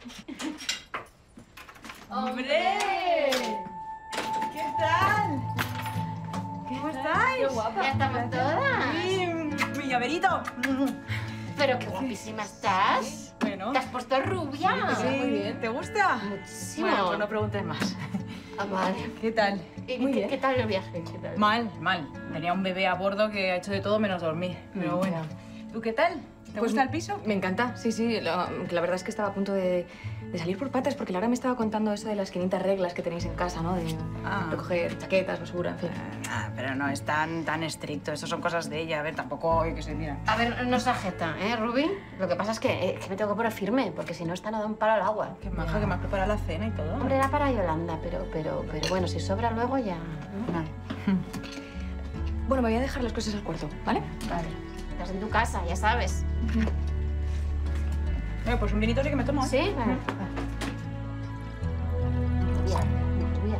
¡Hombre! ¿Qué tal? ¿Cómo estáis? ¡Qué guapa! Ya estamos todas. Mi llaverito. Pero qué guapísima estás. Bueno. ¿Te has puesto rubia? Sí, muy bien. ¿Te gusta? Muchísimo. Bueno, pues no preguntes más. Ah, vale. ¿Qué tal? Muy bien. ¿Qué tal el viaje? ¿Qué tal? Mal. Tenía un bebé a bordo que ha hecho de todo menos dormir. Pero bueno. ¿Tú qué tal? ¿Te gusta el piso? Me encanta, sí. La verdad es que estaba a punto de salir por patas porque Laura me estaba contando eso de las 500 reglas que tenéis en casa, ¿no? De recoger chaquetas, basura, en fin. Pero no es tan estricto. Eso son cosas de ella. A ver, tampoco hay que se mira. A ver, no se agita, ¿eh, Ruby? Lo que pasa es que me tengo que poner firme porque si no esta no da un palo al agua. Qué maja, que me has preparado la cena y todo. Hombre, era para Yolanda, pero bueno, si sobra luego ya... Vale. Bueno, me voy a dejar las cosas al cuarto, ¿vale? Vale. Estás en tu casa, ya sabes. Pues un vinito sí que me tomo. ¿Sí? Vale. Rubia.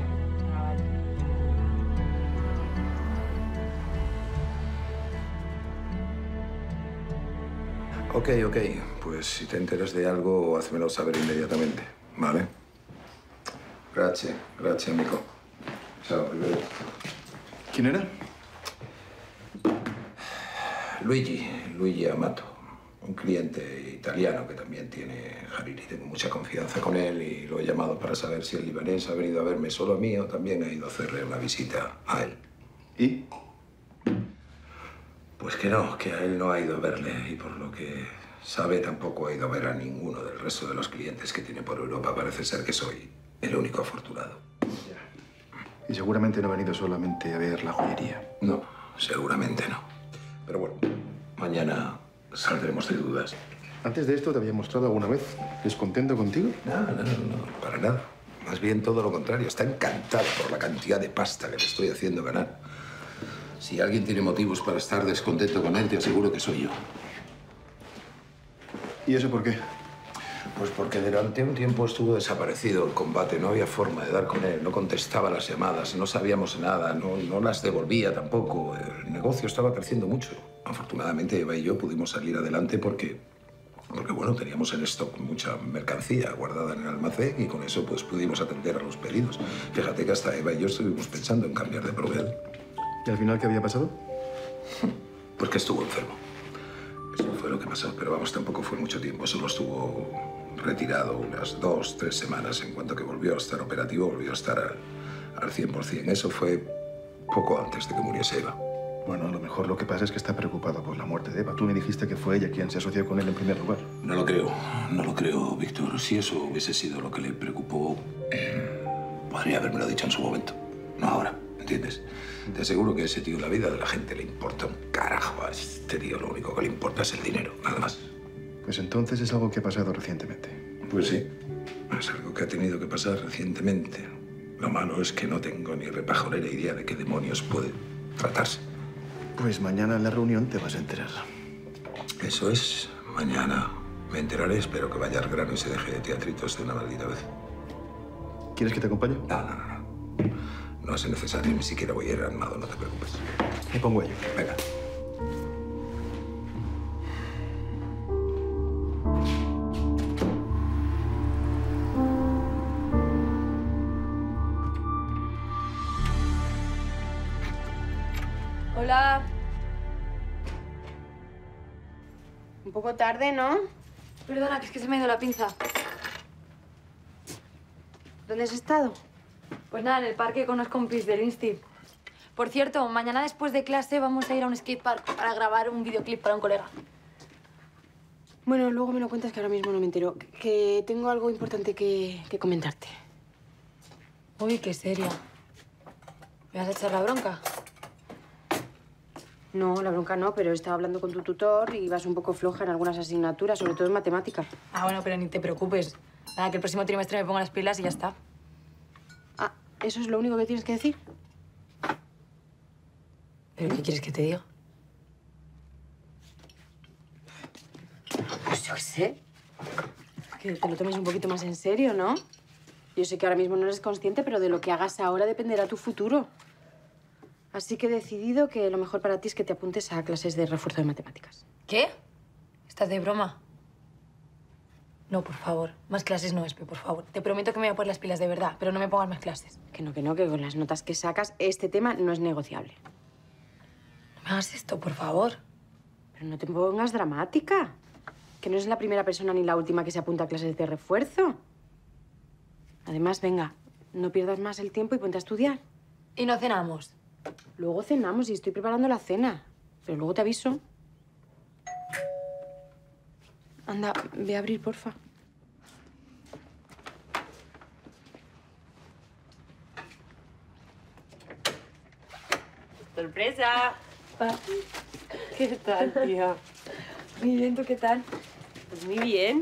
Ok. Pues si te enteras de algo, házmelo saber inmediatamente, ¿vale? Gracias, amigo. Chao, primero. ¿Quién era? Luigi Amato, un cliente italiano que también tiene Hariri. Tengo mucha confianza con él y lo he llamado para saber si el libanés ha venido a verme solo a mí o también ha ido a hacerle una visita a él. ¿Y? Pues que no, que a él no ha ido a verle y por lo que sabe tampoco ha ido a ver a ninguno del resto de los clientes que tiene por Europa. Parece ser que soy el único afortunado. Y seguramente no ha venido solamente a ver la joyería. No, seguramente no. Pero bueno, mañana saldremos de dudas. Antes de esto, ¿te había mostrado alguna vez descontento contigo? No, para nada. Más bien todo lo contrario. Está encantado por la cantidad de pasta que le estoy haciendo ganar. Si alguien tiene motivos para estar descontento con él, te aseguro que soy yo. ¿Y eso por qué? Pues porque durante un tiempo estuvo desaparecido el combate. No había forma de dar con él. No contestaba las llamadas, no sabíamos nada, no las devolvía tampoco. El negocio estaba creciendo mucho. Afortunadamente, Eva y yo pudimos salir adelante porque Porque, bueno, teníamos en stock mucha mercancía guardada en el almacén y con eso pues pudimos atender a los pedidos. Fíjate que hasta Eva y yo estuvimos pensando en cambiar de proveedor. ¿Y al final qué había pasado? Pues que estuvo enfermo. Eso fue lo que pasó, pero vamos, tampoco fue mucho tiempo. Solo estuvo retirado unas 2 o 3 semanas. En cuanto que volvió a estar operativo, volvió a estar al 100%. Eso fue poco antes de que muriese Eva. Bueno, a lo mejor lo que pasa es que está preocupado por la muerte de Eva. Tú me dijiste que fue ella quien se asoció con él en primer lugar. No lo creo, Víctor. Si eso hubiese sido lo que le preocupó, podría habérmelo dicho en su momento. No ahora, ¿entiendes? Te aseguro que a ese tío la vida de la gente le importa un carajo. A este tío lo único que le importa es el dinero, nada más. Pues entonces es algo que ha pasado recientemente. Pues sí, es algo que ha tenido que pasar recientemente. Lo malo es que no tengo ni repajolera idea de qué demonios puede tratarse. Pues mañana en la reunión te vas a enterar. Eso es. Mañana me enteraré. Espero que vaya al grano y se deje de teatritos de una maldita vez. ¿Quieres que te acompañe? No. No es necesario. Ni siquiera voy a ir armado. No te preocupes. Me pongo ello. Venga. Hola. Un poco tarde, ¿no? Perdona, que es que se me ha ido la pinza. ¿Dónde has estado? Pues nada, en el parque con unos compis del Insti. Por cierto, mañana después de clase vamos a ir a un skatepark para grabar un videoclip para un colega. Bueno, luego me lo cuentas que ahora mismo no me entero. Que tengo algo importante que comentarte. Uy, qué seria. ¿Me vas a echar la bronca? No, la bronca no, pero estaba hablando con tu tutor y vas un poco floja en algunas asignaturas, sobre todo en matemáticas. Ah, bueno, pero ni te preocupes. Nada, que el próximo trimestre me pongo las pilas y ya está. Ah, ¿eso es lo único que tienes que decir? ¿Pero qué quieres que te diga? Pues yo qué sé. Que te lo tomes un poquito más en serio, ¿no? Yo sé que ahora mismo no eres consciente, pero de lo que hagas ahora dependerá tu futuro. Así que he decidido que lo mejor para ti es que te apuntes a clases de refuerzo de matemáticas. ¿Qué? ¿Estás de broma? No, por favor. Más clases no, Espe, por favor. Te prometo que me voy a poner las pilas de verdad, pero no me pongas más clases. Que no, que con las notas que sacas, este tema no es negociable. No me hagas esto, por favor. Pero no te pongas dramática. Que no es la primera persona ni la última que se apunta a clases de refuerzo. Además, venga, no pierdas más el tiempo y ponte a estudiar. ¿Y no cenamos? Luego cenamos y estoy preparando la cena. Pero luego te aviso. Anda, ve a abrir, porfa. ¡Sorpresa! ¿Qué tal, tía? Muy bien, ¿tú qué tal? Pues muy bien.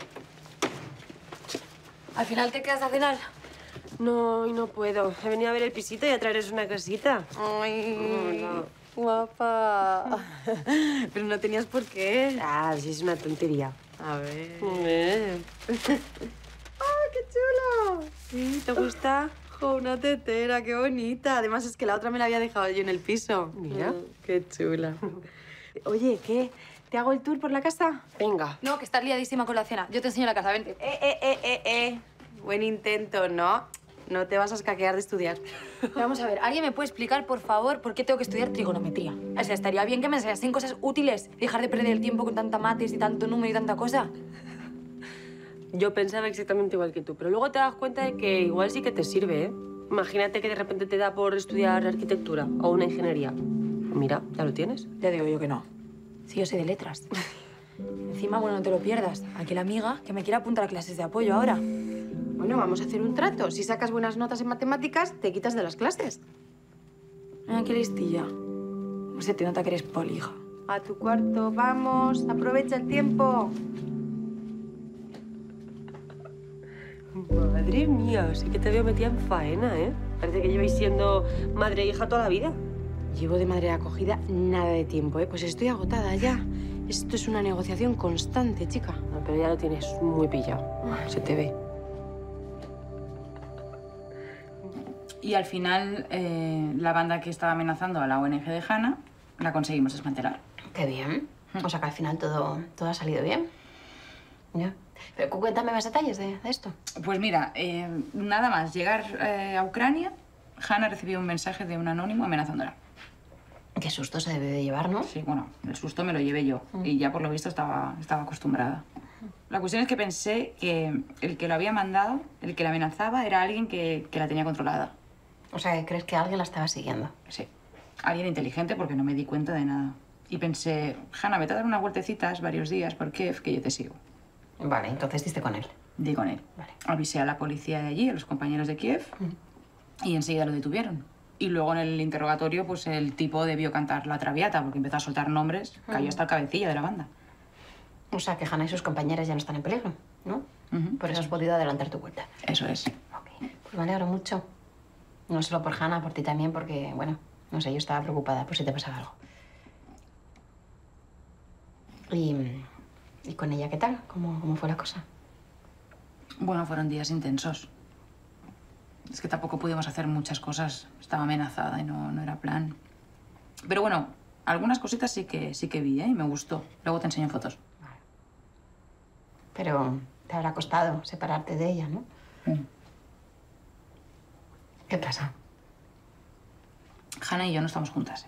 ¿Al final te quedas a cenar? No, y no puedo. He venido a ver el pisito y a traeros una cosita. Ay, hola. Guapa. Pero no tenías por qué. Ah, sí, es una tontería. A ver. ¡Ah, qué chulo! ¿Sí? ¿Te gusta? Jo, una tetera, qué bonita. Además, es que la otra me la había dejado yo en el piso. Mira, qué chula. Oye, ¿qué? ¿Te hago el tour por la casa? Venga. No, que estás liadísima con la cena. Yo te enseño la casa, vente. Buen intento, ¿no? No te vas a escaquear de estudiar. Vamos a ver, ¿alguien me puede explicar, por favor, por qué tengo que estudiar trigonometría? O sea, estaría bien que me enseñasen cosas útiles. Dejar de perder el tiempo con tanta mates y tanto número y tanta cosa. Yo pensaba exactamente igual que tú, pero luego te das cuenta de que igual sí que te sirve, ¿eh? Imagínate que de repente te da por estudiar arquitectura o una ingeniería. Mira, ya lo tienes. Ya digo yo que no. Sí, yo sé de letras. Encima, bueno, no te lo pierdas. Aquí la amiga que me quiere apuntar a clases de apoyo ahora. Bueno, vamos a hacer un trato. Si sacas buenas notas en matemáticas, te quitas de las clases. Ah, qué listilla. No se te nota que eres poli, hija. A tu cuarto, vamos. Aprovecha el tiempo. Madre mía, sí que te veo metida en faena, ¿eh? Parece que lleváis siendo madre e hija toda la vida. Llevo de madre acogida nada de tiempo, ¿eh? Pues estoy agotada ya. Esto es una negociación constante, chica. No, pero ya lo tienes muy pillado. Se te ve. Y al final, la banda que estaba amenazando a la ONG de Hannah la conseguimos desmantelar. Qué bien. O sea que al final todo ha salido bien. Ya. Pero cuéntame más detalles de esto. Pues mira, nada más llegar a Ucrania, Hanna recibió un mensaje de un anónimo amenazándola. Qué susto se debe de llevar, ¿no? Sí, bueno, el susto me lo llevé yo. Y ya por lo visto estaba acostumbrada. La cuestión es que pensé que el que lo había mandado, el que la amenazaba, era alguien que la tenía controlada. O sea, ¿crees que alguien la estaba siguiendo? Sí. Alguien inteligente porque no me di cuenta de nada. Y pensé, Hanna, vete a dar unas vueltecitas varios días por Kiev, que yo te sigo. Vale, entonces diste con él. Di con él. Vale. Avisé a la policía de allí, a los compañeros de Kiev, y enseguida lo detuvieron. Y luego en el interrogatorio, pues el tipo debió cantar la Traviata, porque empezó a soltar nombres, cayó hasta el cabecilla de la banda. O sea, que Hanna y sus compañeras ya no están en peligro, ¿no? Por eso has podido adelantar tu vuelta. Eso es. Pues me alegro mucho. No solo por Hanna, por ti también, porque, bueno, no sé, yo estaba preocupada por si te pasaba algo. ¿Y con ella qué tal? ¿Cómo fue la cosa? Bueno, fueron días intensos. Es que tampoco pudimos hacer muchas cosas. Estaba amenazada y no era plan. Pero bueno, algunas cositas sí que vi, ¿eh? Y me gustó. Luego te enseño fotos. Pero te habrá costado separarte de ella, ¿no? ¿Qué pasa? Hanna y yo no estamos juntas.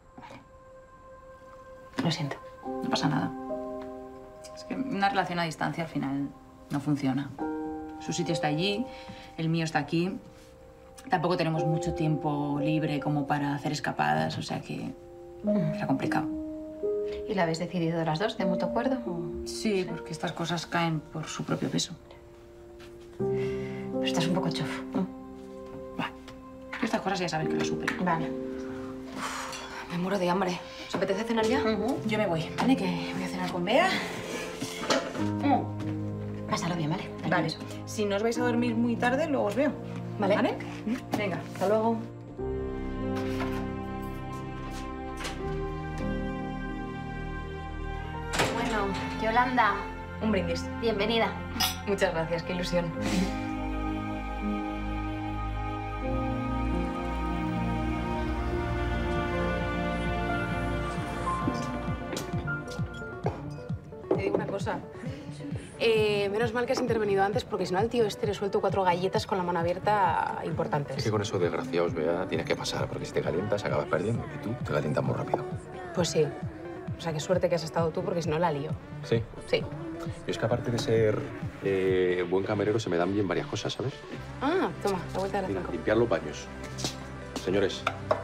Lo siento. No pasa nada. Es que una relación a distancia al final no funciona. Su sitio está allí, el mío está aquí. Tampoco tenemos mucho tiempo libre como para hacer escapadas, o sea que era complicado. ¿Y la habéis decidido las dos de mutuo acuerdo? Sí, porque estas cosas caen por su propio peso. Pero estás un poco chofo, ¿no? Estas cosas ya sabes que las supero. Vale. Me muero de hambre. ¿Os apetece cenar ya? Yo me voy, ¿vale? Que voy a cenar con Bea. Pásalo bien, ¿vale? Vale. Si no os vais a dormir muy tarde, luego os veo. ¿Vale? ¿Vale? Venga, hasta luego. Bueno, Yolanda. Un brindis. Bienvenida. Muchas gracias, qué ilusión. Te digo una cosa. Menos mal que has intervenido antes, porque si no al tío este le suelto 4 galletas con la mano abierta importantes. Es que con esos desgraciados, Bea, tienes que pasar, porque si te calientas acabas perdiendo y tú te calientas muy rápido. Pues sí. O sea, qué suerte que has estado tú, porque si no la lío. Sí. Sí. Yo es que aparte de ser buen camarero, se me dan bien varias cosas, ¿sabes? Ah, toma, la vuelta de la Mira, 5. limpiar los baños. Señores,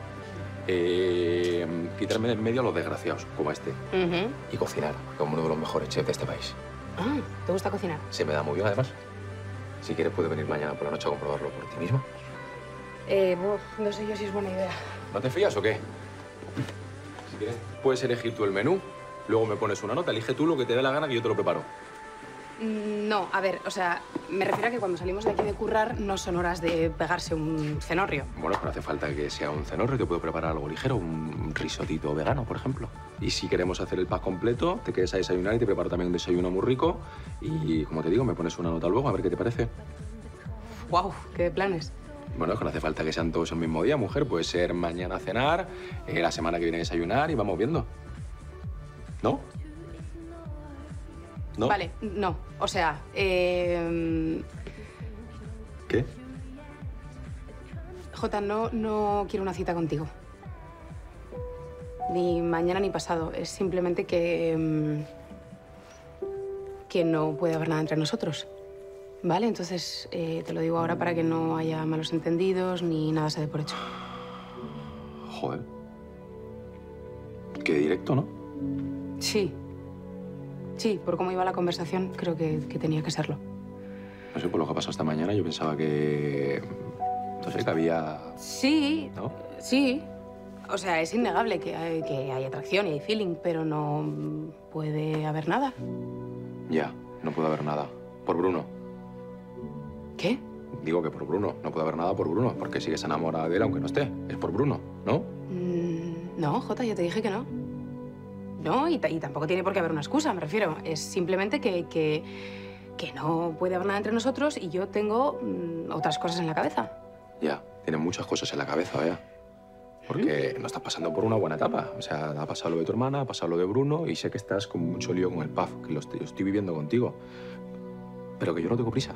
quitarme de en medio a los desgraciados, como este. Y cocinar, como uno de los mejores chefs de este país. Ah, ¿te gusta cocinar? Se me da muy bien, además. Si quieres, puedes venir mañana por la noche a comprobarlo por ti misma. No sé yo si es buena idea. ¿No te fías o qué? Si quieres, puedes elegir tú el menú. Luego me pones una nota, elige tú lo que te dé la gana que yo te lo preparo. No, a ver, o sea, me refiero a que cuando salimos de aquí de currar no son horas de pegarse un cenorrio. Bueno, pero hace falta que sea un cenorrio, te puedo preparar algo ligero, un risotito vegano, por ejemplo. Y si queremos hacer el pack completo, te quedes a desayunar y te preparo también un desayuno muy rico. Y, como te digo, me pones una nota luego, a ver qué te parece. ¡Guau! ¿Qué planes? Bueno, es que no hace falta que sean todos el mismo día, mujer. Puede ser mañana a cenar, la semana que viene a desayunar y vamos viendo. ¿No? ¿No? Vale, no. O sea, ¿Qué? Jota, no quiero una cita contigo. Ni mañana ni pasado. Es simplemente que no puede haber nada entre nosotros. ¿Vale? Entonces, te lo digo ahora para que no haya malos entendidos ni nada se dé por hecho. Joder. Qué directo, ¿no? Sí. Sí, por cómo iba la conversación, creo que tenía que serlo. No sé, por lo que ha pasado esta mañana, yo pensaba que... No sé, que había... Sí, ¿no? sí. O sea, es innegable que hay atracción y hay feeling, pero no puede haber nada. Ya, no puede haber nada. Por Bruno. ¿Qué? Digo que por Bruno. No puede haber nada por Bruno, porque sigues enamorada de él aunque no esté. Es por Bruno, ¿no? No, Jota, yo te dije que no. No, y tampoco tiene por qué haber una excusa, me refiero. Es simplemente que no puede haber nada entre nosotros y yo tengo otras cosas en la cabeza. Ya, tiene muchas cosas en la cabeza, vea. Porque no estás pasando por una buena etapa. O sea, ha pasado lo de tu hermana, ha pasado lo de Bruno y sé que estás con mucho lío con el PAF, que lo estoy viviendo contigo. Pero que yo no tengo prisa.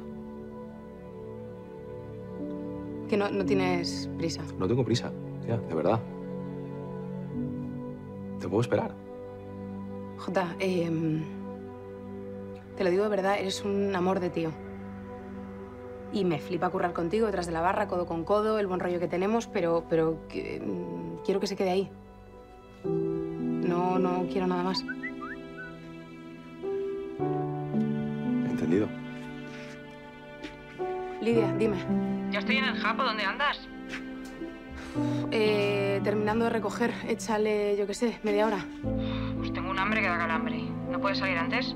Que no tienes prisa. No tengo prisa, tía, de verdad. Te puedo esperar. Jota, te lo digo de verdad, eres un amor de tío. Y me flipa currar contigo detrás de la barra, codo con codo, el buen rollo que tenemos, pero quiero que se quede ahí. No quiero nada más. Entendido. Lidia, dime. Ya estoy en el Japo, ¿dónde andas? Terminando de recoger, échale, yo qué sé, media hora. Pues tengo un hambre que da calambre. ¿No puedes salir antes?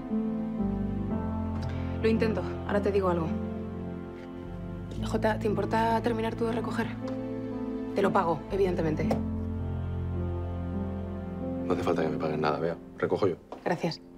Lo intento, ahora te digo algo. Jota, ¿te importa terminar tú de recoger? Te lo pago, evidentemente. No hace falta que me paguen nada, Bea. Recojo yo. Gracias.